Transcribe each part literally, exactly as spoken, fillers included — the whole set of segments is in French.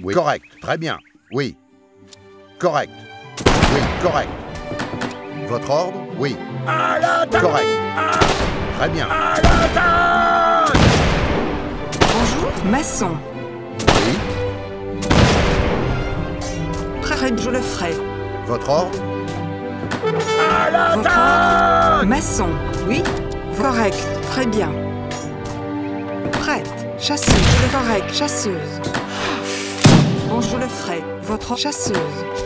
Oui. Correct. Très bien. Oui. Correct. Oui. Correct. Votre ordre? Oui. À l'attaque! Correct. Très bien. À l'attaque! Bonjour, maçon. Oui. Très, je le ferai. Votre ordre? À Votre l'attaque! ordre, maçon. Oui. Correct, très bien. Prête, chasseuse, je le correct, chasseuse. Bon, je le ferai. Votre chasseuse.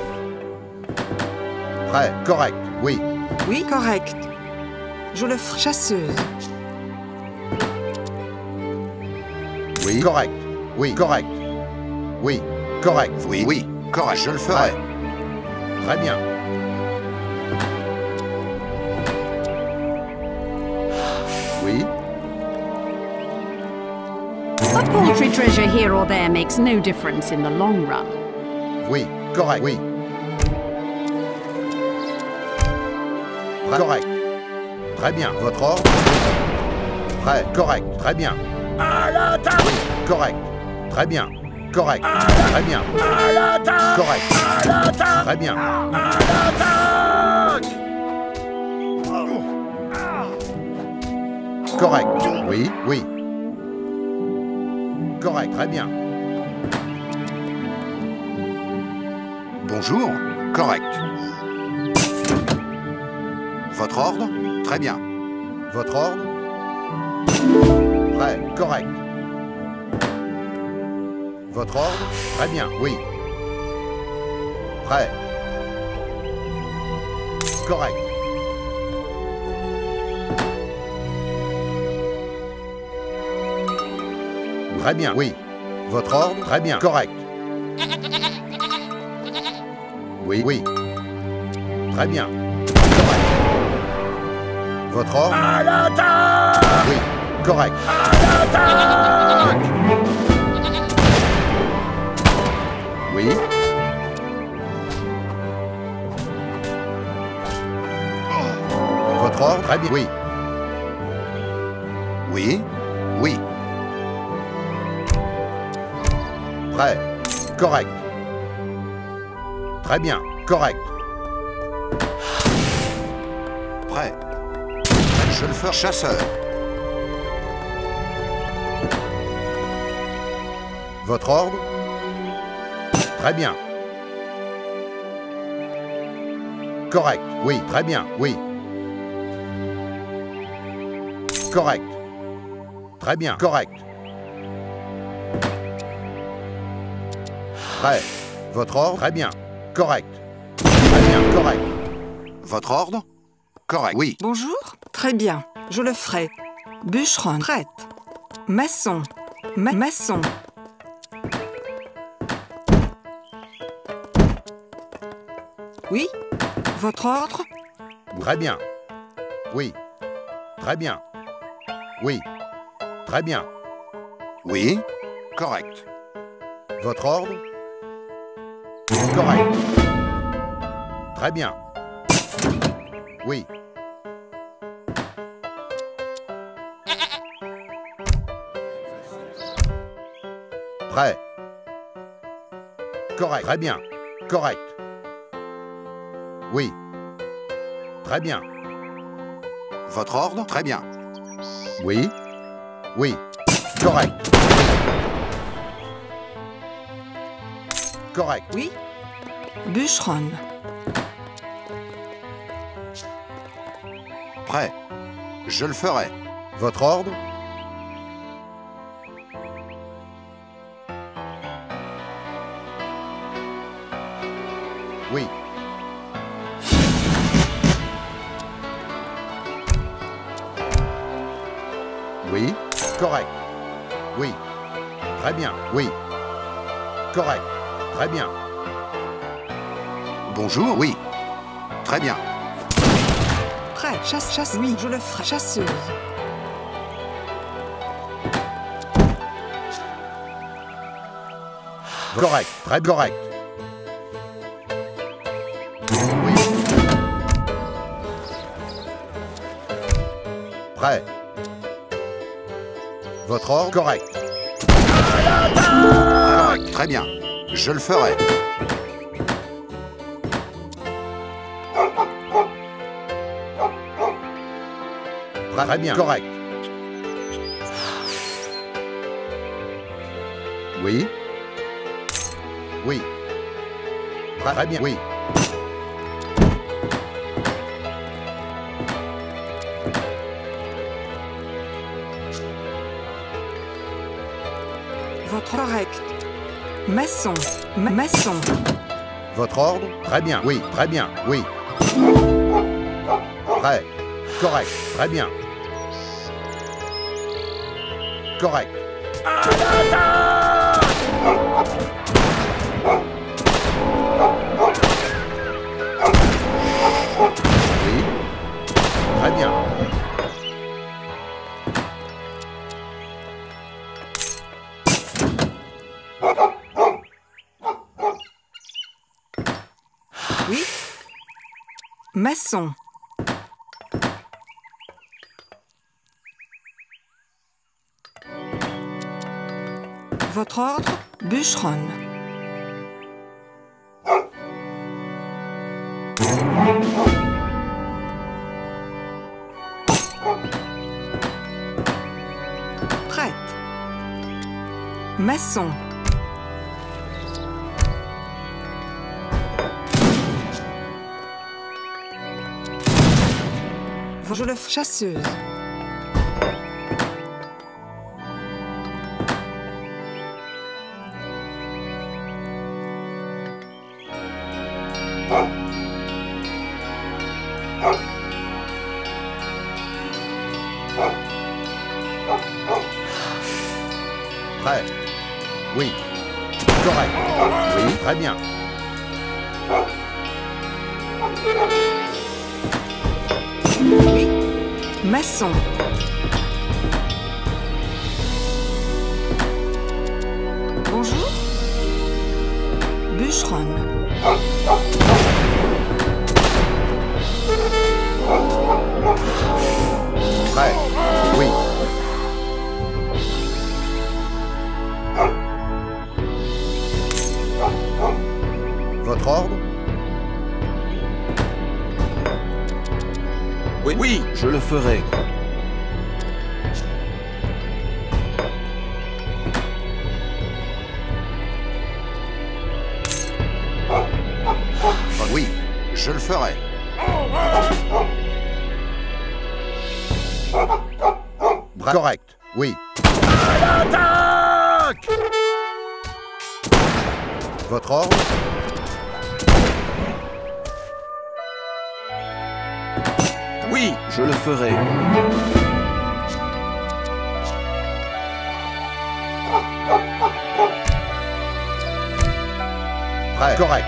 Prêt. Correct. Oui. Oui, correct. Je le ferai, chasseuse. Oui. Correct. Oui. Correct. Oui. Correct. Oui, oui, correct, je le ferai. Très bien. Oui. A paltry treasure here or there makes no difference in the long run. Oui. Correct. Oui. Correct. Très bien. Votre ordre? Prêt. Correct. Très bien. À l'attaque! Oui. Correct. Très bien. Correct. Très bien. À l'attaque! Correct. À l'attaque! Très bien. À l'attaque! Correct. Oui. Oui. Correct. Très bien. Bonjour, correct. Votre ordre? Très bien. Votre ordre? Prêt. Correct. Votre ordre? Très bien. Oui. Prêt. Correct. Très bien. Oui. Votre ordre? Très bien. Correct. Oui. Oui. Très bien. Correct. Votre ordre? À l'attaque! Oui. Correct. À l'attaque! Oui. Votre ordre? Très bien. Oui. Oui, oui, Prêt. Correct. Très bien. Correct. prêt. Je le ferai, chasseur. Votre ordre? Très bien. Correct. Oui. Très bien. Oui. Correct. Très bien. Correct. Prêt. Votre ordre? Très bien. Correct. Très bien. Correct. Votre ordre? Correct, oui. Bonjour, très bien. Je le ferai. Bûcheron, prête. Maçon, ma maçon. Oui. Votre ordre? Très bien. Oui. Très bien. Oui. Très bien. Oui, correct. Votre ordre? Correct. Très bien. Oui. Prêt. Correct. Très bien. Correct. Oui. Très bien. Votre ordre? Très bien. Oui. Oui. Correct. Correct. Oui. Bûcheron. Prêt. Je le ferai. Votre ordre? Oui. Oui. Correct. Oui. Très bien. Oui. Correct. Très bien. Bonjour, oui. Très bien. Prêt. Chasse, chasse. Oui, je le ferai. Chasseuse. Correct. Très correct. Oui. Prêt. Votre ordre? Correct. Correct, très bien. Je le ferai. Très bien. Correct. Oui. Oui. Très bien. Oui. Votre correct. Maçon. Ma- maçon. Votre ordre? Très bien. Oui. Très bien. Oui. Prêt. Correct. Très bien. Correct. À l'attaque! Oui. Très bien. Oui. Maçon. Votre ordre? Bûcheronne. Prête. Maçon. Je le f- chasseuse. Prêt. Oui. Correct. Oui. Très bien. Oui. Maçon. Bonjour. Bûcheronne. Prêt. Oui. Votre ordre? Oui, oui, je le ferai. Oui, je le ferai. Bra- Correct. Oui. À l'attaque! Votre ordre? Oui, je le ferai. Prêt. Correct.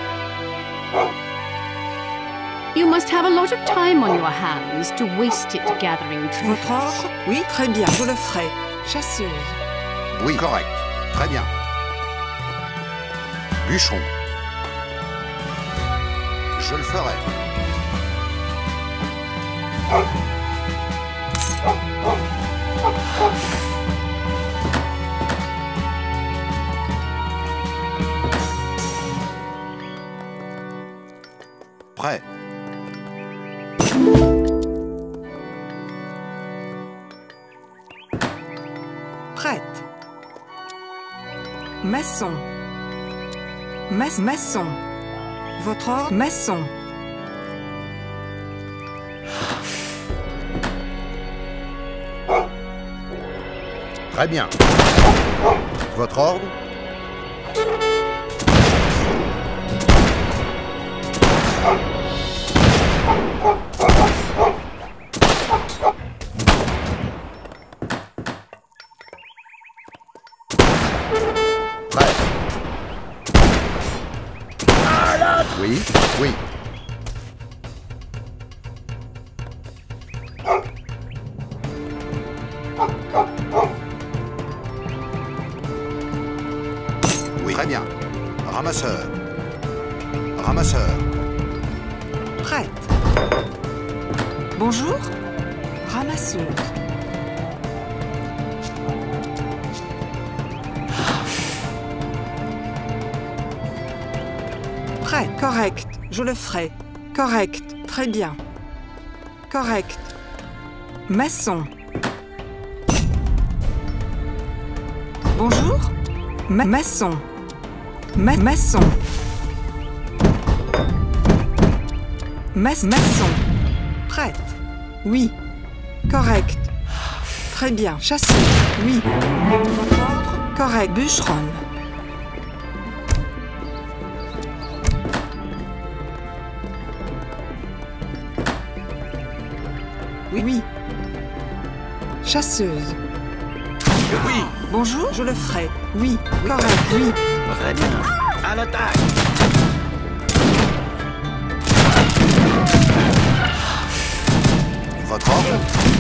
You must have a lot of time on your hands to waste it gathering Votre treasures. ordre? Oui, très bien, je le ferai. Chasseuse. Oui, correct. Très bien. Bûcheron. Je le ferai. Prêt. Prête. Maçon. Mas- maçon. Votre ordre? Maçon. Très bien. Votre ordre? Prêt. Oui, oui. Oui, très bien. Ramasseur. Ramasseur. Prête. Bonjour. Ramasseuse. Correct, je le ferai. Correct, très bien. Correct. Maçon. Bonjour. Ma maçon. Ma maçon. Mas maçon. Prête. Oui. Correct. Très bien. Chasseur. Oui. Votre ordre. Correct. Bûcheronne. Oui, oui. Chasseuse. Oui. Bonjour, je le ferai. Oui. Correct. Oui. Très bien. À l'attaque. Votre ordre?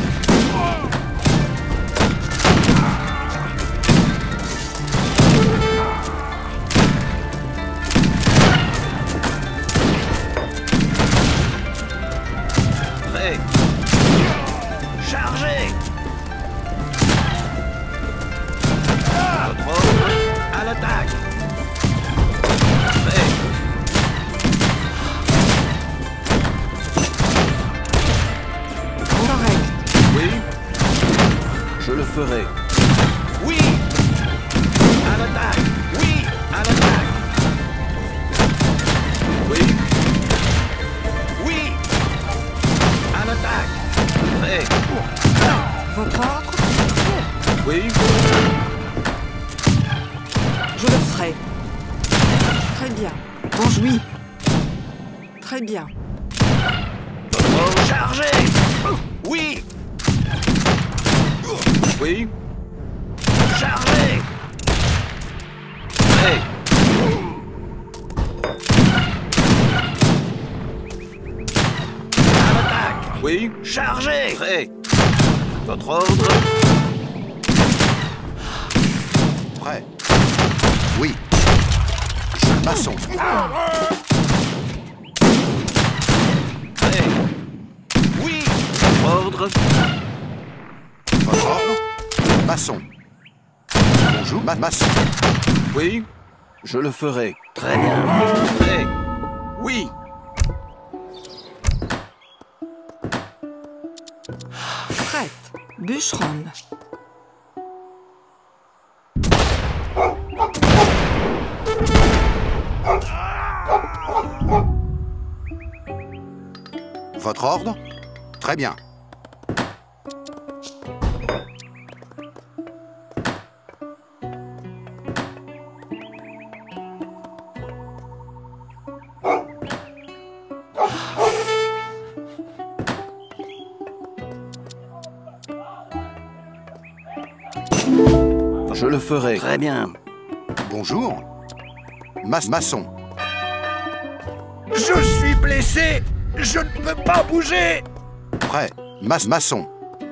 Prêt. Chargez. Votre ordre. À l'attaque. Prêt. Correct. Oui. Je le ferai. Oui. À l'attaque. Oui. À l'attaque. Oui. Oui. À l'attaque. Prêt. Votre ordre. Oui. Je le ferai. Très bien. Bonjour. Oui. Très bien. Votre ordre. Chargez. Oui. Oui. Chargez. Prêt. À l'attaque. Oui. Chargez. Prêt. Votre ordre. Prêt. Oui. Je maçon. Prêt. Oui. Ordre. Votre ordre? Maçon. Bonjour, ma maçon. Oui. Je le ferai. Très bien. Prêt. Oui. Prête. Bûcheronne. Votre ordre? Très bien. Je le ferai. Très bien. Bonjour. Ma maçon. Je suis blessé. Je ne peux pas bouger. Prêt. Ma maçon.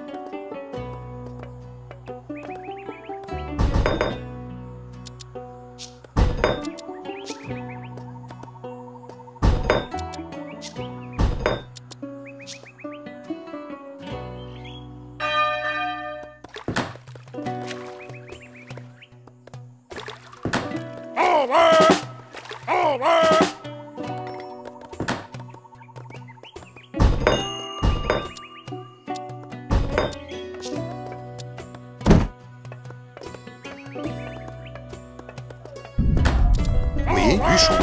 Oui, bûcheron.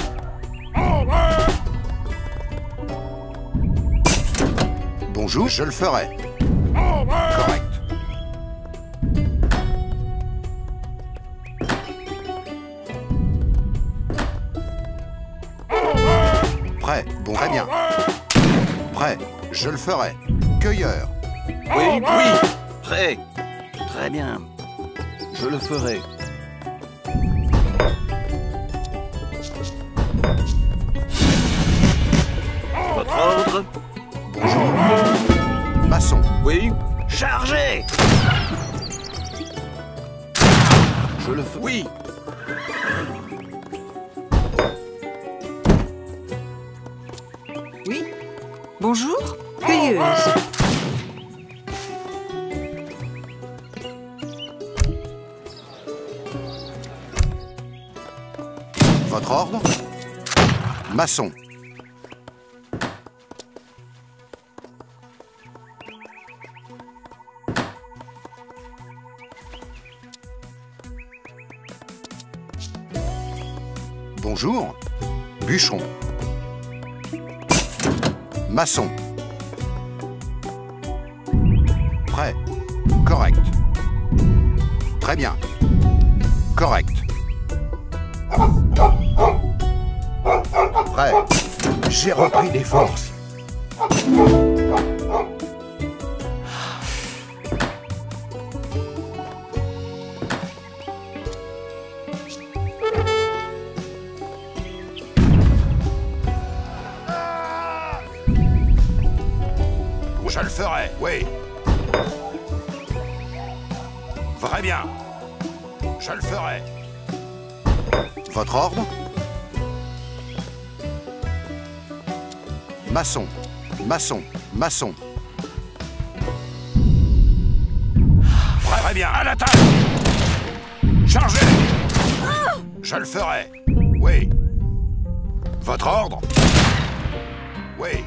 Bonjour, je le ferai. Correct. Prêt, bon, très bien. Prêt, je le ferai. Cueilleur. Oui, oui. Prêt. Très bien. Je le ferai. Votre ordre? Bonjour. Maçon. Oui. Chargez. Je le ferai. Oui. Oui. Bonjour. Cueilleuse. Votre ordre? Maçon. Bonjour. Bûcheron. Maçon. Prêt. Correct. Très bien. Correct. Prêt. J'ai repris des forces. Je le ferai, oui. Très bien. Je le ferai. Votre ordre? Maçon. Maçon. Maçon. Très, très bien, à l'attaque. Chargez. Je le ferai. Oui. Votre ordre? Oui.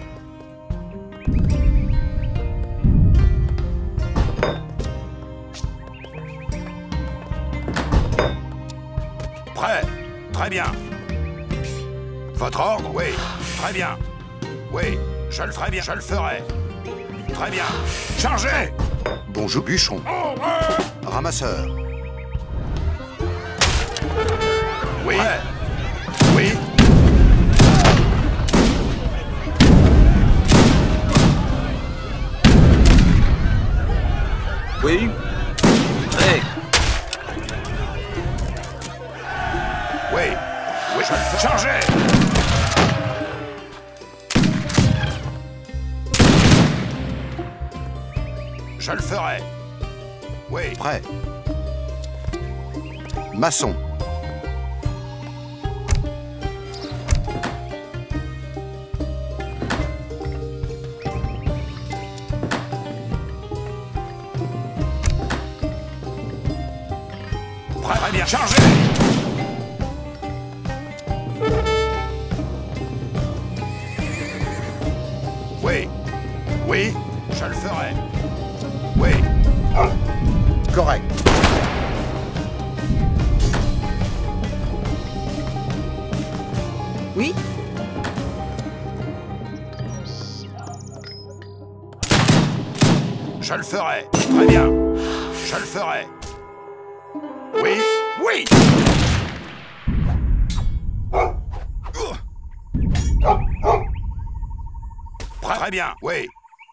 Prêt. Très bien. Votre ordre? Oui. Très bien. Oui. Je le ferai bien. Je le ferai. Très bien. Chargez. Bonjour, bûcheron. Ramasseur. Oui. Oui. Oui. Prêt. Oui. Oui, je le fais. Chargez. Je le ferai. Oui. Prêt. Maçon. Prêt, très bien. Chargez. Oui. Oui. Je le ferai. Oui. Correct. Oui. Je le ferai. Très bien. Je le ferai. Oui. Oui. Très, très bien. Oui.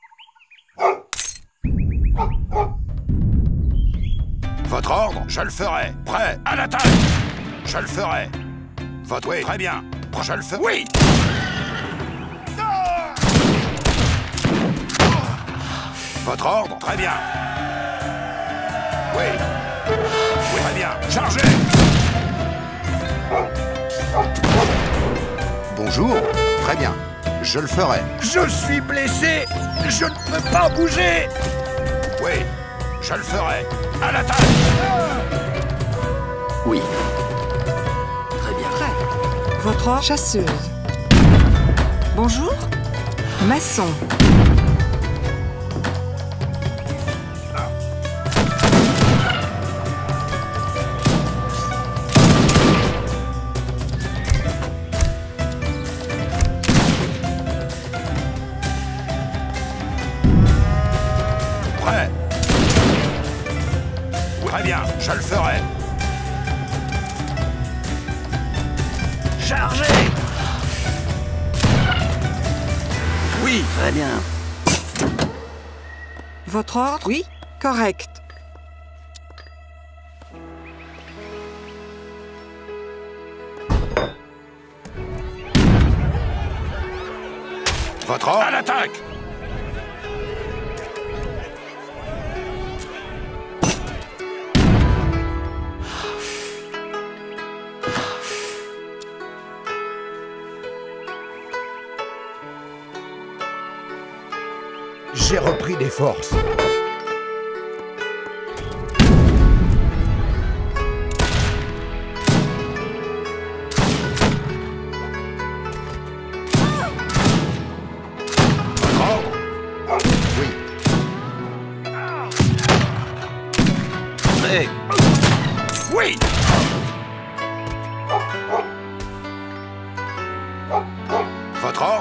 Votre ordre? Je le ferai. Prêt. À l'attaque. Je le ferai. Votre... Oui. Très bien. Je le ferai. Oui. Votre ordre? Très bien. Oui. Oui, très bien. Chargez. Bonjour. Très bien. Je le ferai. Je suis blessé. Je ne peux pas bouger. Oui. Je le ferai. À l'attaque. Oui. Très bien. Prêt. Votre ordre? Chasseuse. Bonjour. Maçon. Prêt. Très bien. Je le ferai. Chargez. Oui. Très bien. Votre ordre? Oui. Correct. Votre ordre? À l'attaque. J'ai repris des forces. Oui. Prêt. Oui.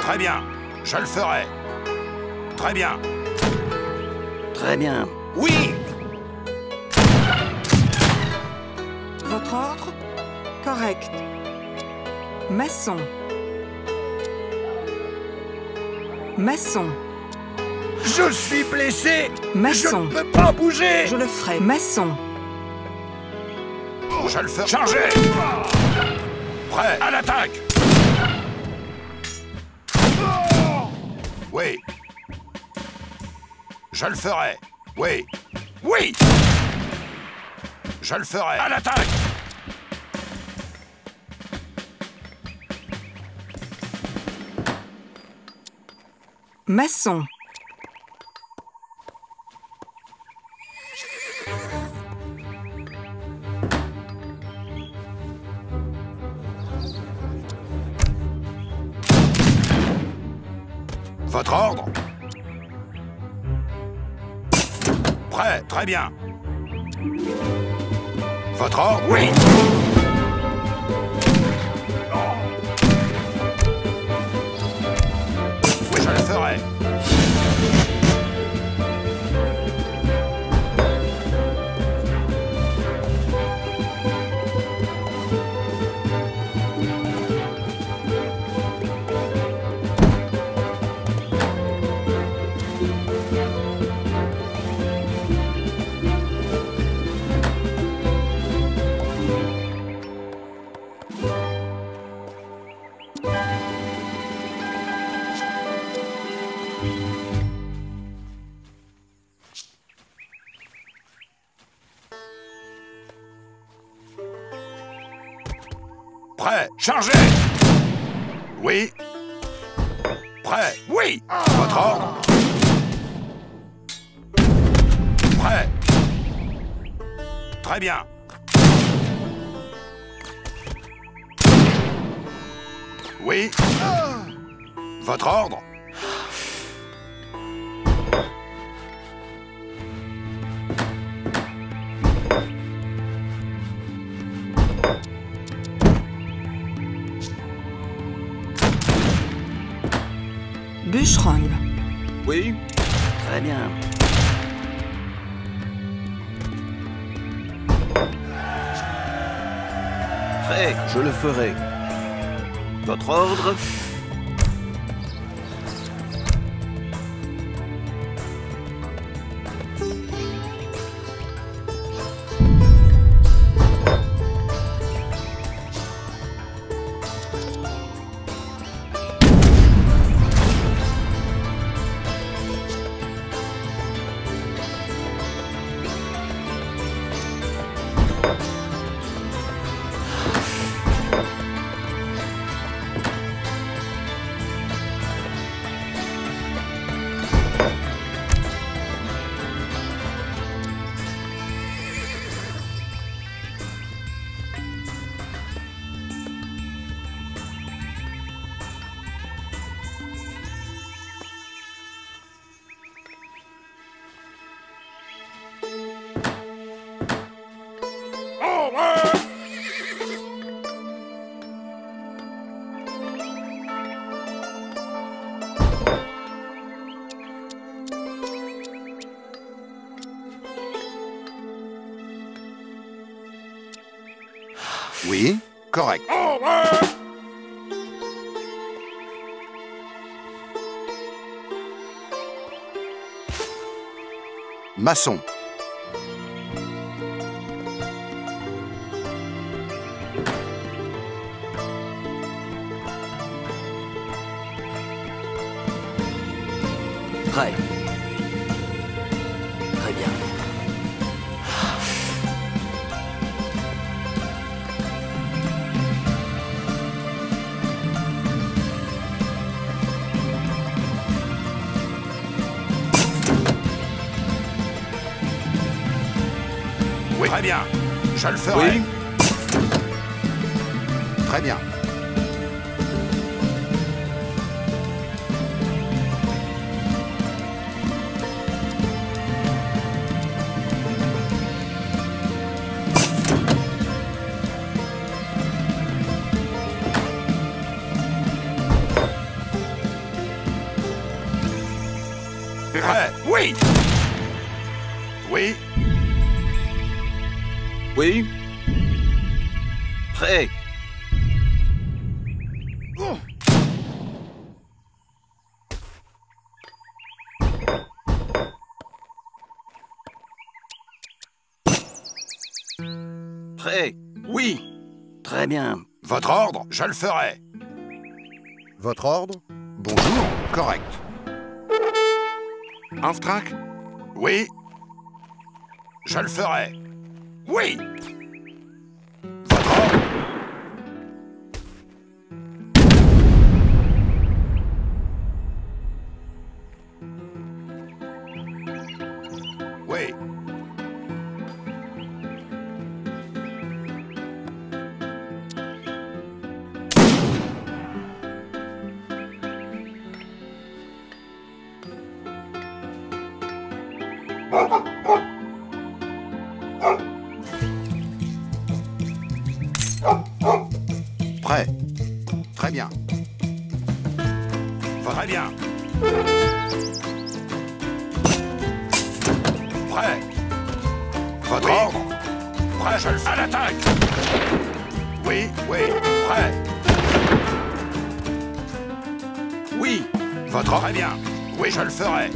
Très bien. Je le ferai. Très bien. Très bien. Oui! Votre ordre? Correct. Maçon. Maçon. Je suis blessé. Maçon. Je ne peux pas bouger. Je le ferai. Maçon. Je le ferai. Chargez. Prêt. À l'attaque. Oui. Je le ferai. Oui. Oui. Je le ferai. À l'attaque. Maçon. Votre ordre? Prêt, très bien. Votre ordre? Oui. Oui, je le ferai. Prêt, chargez! Oui. Prêt, oui. Votre ordre? Prêt. Très bien. Oui. Votre ordre? Bûcheron. Oui? Très bien. Prêt, je le ferai. Votre ordre? Oui, correct. Maçon. Prêt. Très bien. Oui, très bien. Je le ferai. Oui. Très bien. Oui. Prêt. Prêt. Oui. Très bien. Votre ordre, je le ferai. Votre ordre? Bonjour. Correct. Auftrag? Oui. Je le ferai. Oui. Votre ordre? Oui. Prêt. Très bien. Très bien. Prêt. Votre Oui. ordre? Prêt, je le fais. À l'attaque. Oui, oui. Prêt. Oui. Votre ordre? Très bien. Oui, je le ferai.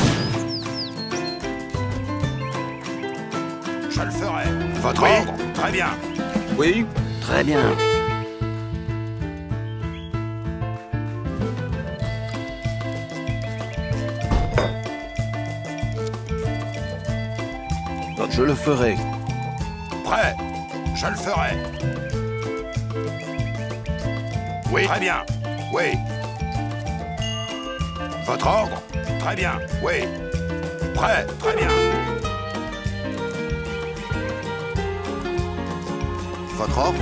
Je le ferai. Votre Oui. ordre? Très bien. Oui. Très bien. Je le ferai. Prêt. Je le ferai. Oui. Très bien. Oui. Votre ordre? Très bien. Oui. Prêt. Très bien. Votre ordre?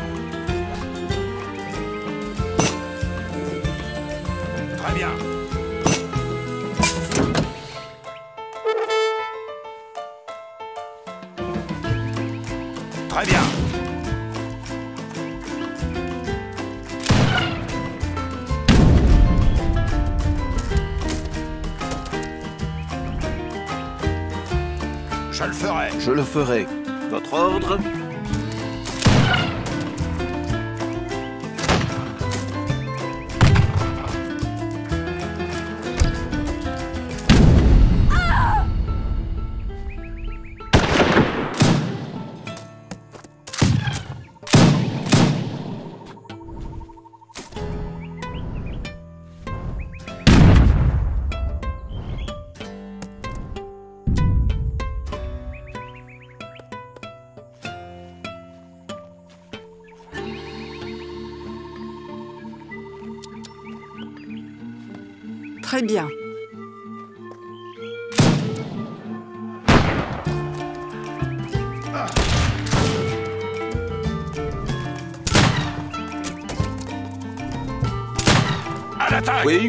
Très bien. Très bien. Je le ferai. Je le ferai. Votre ordre? Très bien. À l'attaque. Oui.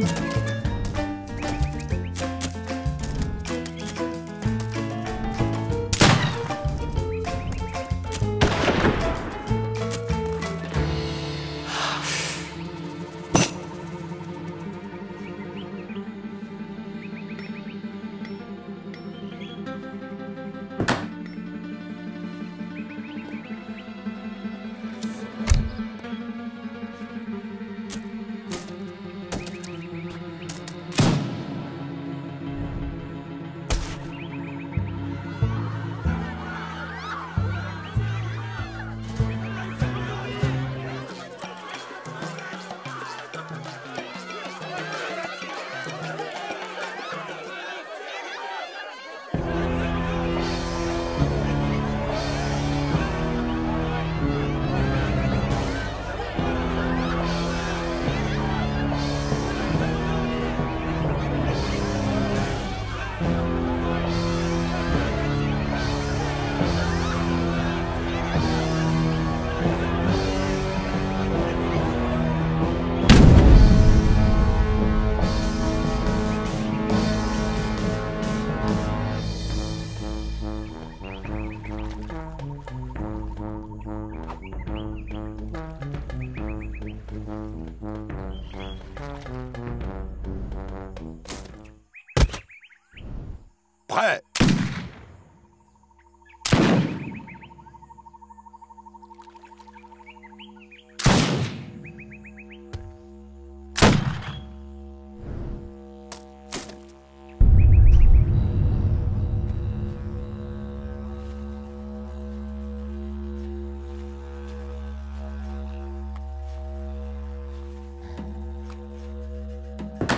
Prêt.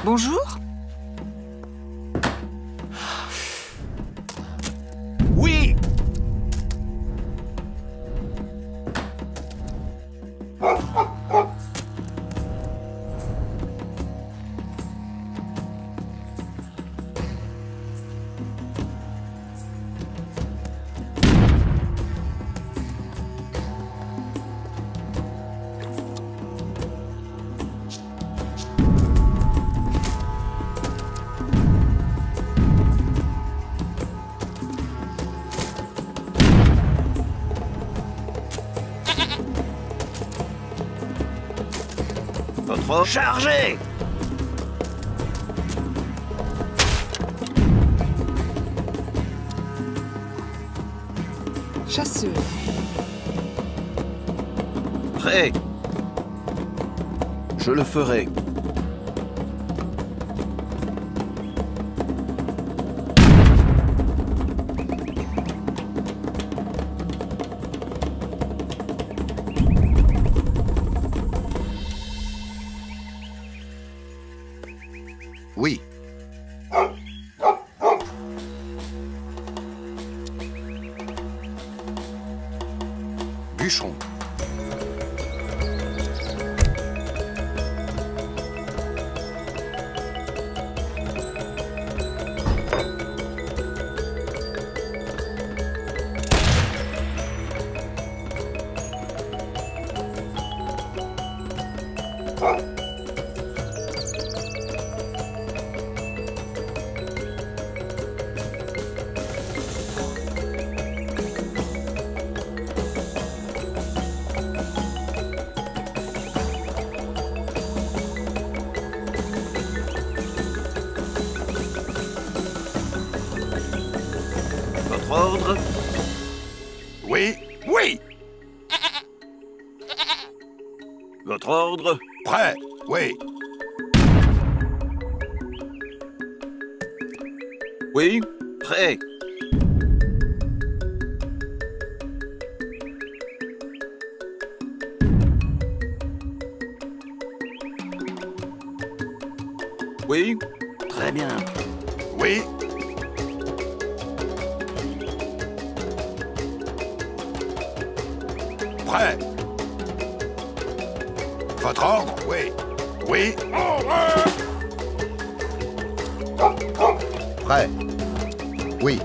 Bonjour. Oui. Votre chargé. Chasseur. Prêt. Je le ferai. Oui. Bûcheron. Votre ordre. Oui, oui. Votre ordre. Prêt, oui. Oui. Prêt. Oui. Très bien. Oui. Prêt. Votre ordre, oui. Oui. Prêt. Oui.